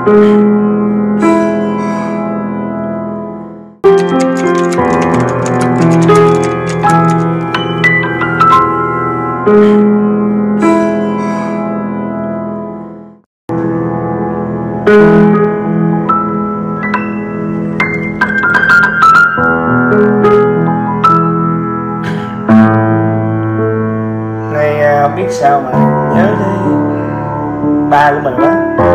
Không biết sao mà nhớ tới ba của mình quá.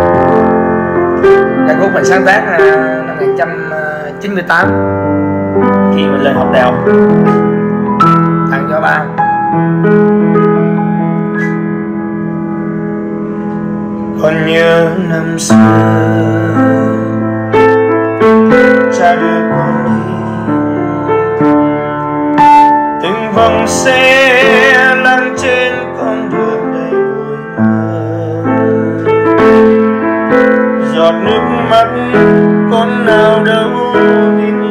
Ca khúc mình sáng tác năm 1998 khi mình lên học đại học, tặng cho ba. Còn nhớ năm xưa cha đưa con đi từng vòng xe lăn trên con đường đầy vui mơ. Giọt nước mắt con nào đâu biết,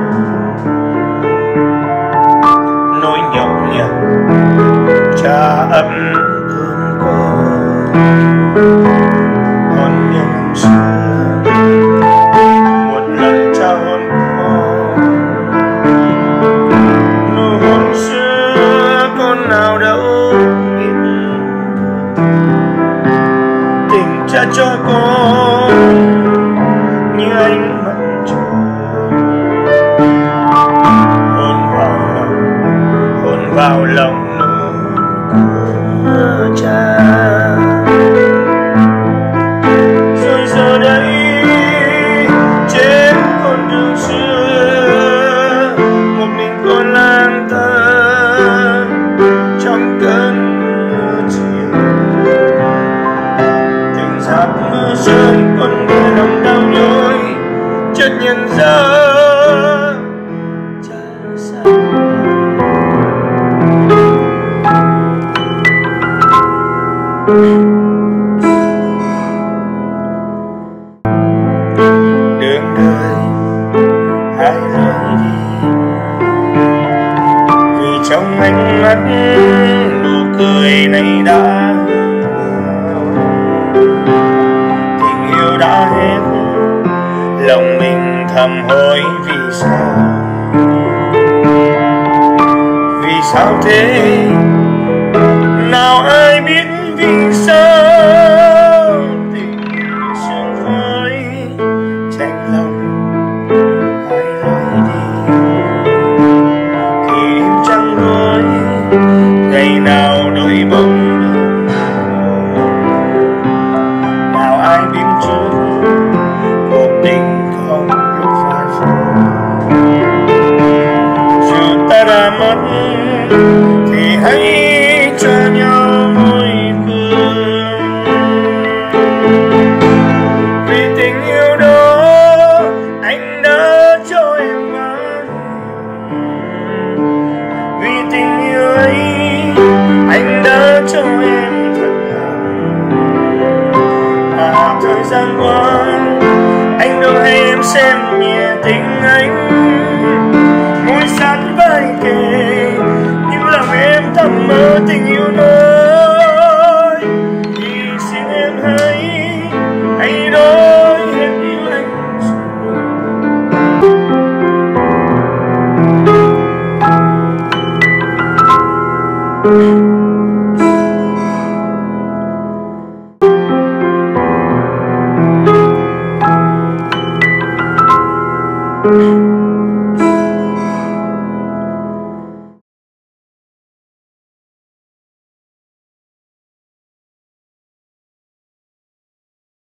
nỗi nhọc nhằn cha ấm ương con. Còn nhớ năm xưa một lần cha hôn con, nụ hôn xưa con nào đâu biết, tình cha cho con như ánh mặt trời. Hôn vào lòng nụ của cha. Rồi giờ đây trên con đường xưa một mình con lang thang trong cơn mưa chiều. Từng giọt mưa rơi con nghe lòng đau nhói, chợt nhận ra cha xa. Đường đời hai lối đi, vì trong ánh mắt nụ cười này đã tình yêu đã hết. Lòng mình thầm hỏi vì sao thế, nào ai biết vì sao. Tình sương khói tranh lòng hai lối đi, khi em trăng đôi ngày nào đôi bóng đơn. Nào ai biết trước cuộc tình không lúc phai phai. Dù ta đã mất thì hãy cho nhau vui cười, vì tình yêu đó anh đã cho em mãi. Vì tình yêu ấy anh đã cho em thật lòng. Mà thời gian qua anh đâu hay em xem nhẹ tình anh. Môi sát vai kề những lòng em thầm mơ tình yêu mới. Thì xin em hãy nói em yêu anh.